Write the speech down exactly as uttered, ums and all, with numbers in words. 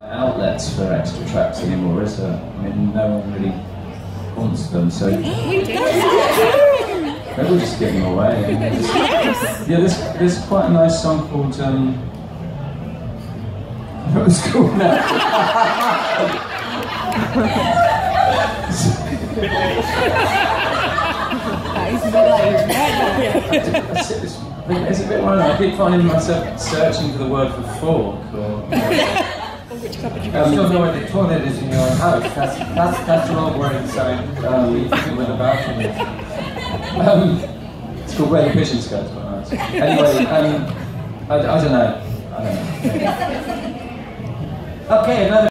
outlets for extra tracks anymore, is there? I mean, no one really wants them, so maybe we'll just give them away. Just, yeah, there's, there's quite a nice song called, um, what was it called now? It's a bit random. I keep finding myself searching for the word for fork, or... Which cupboard you I still know where the toilet is in your house. That's that's that's the wrong word inside. Um, where the bathroom is. Um, it's called Where the Pigeons Go. It's quite nice. Anyway, um, I, I don't know. I don't know. Okay, another.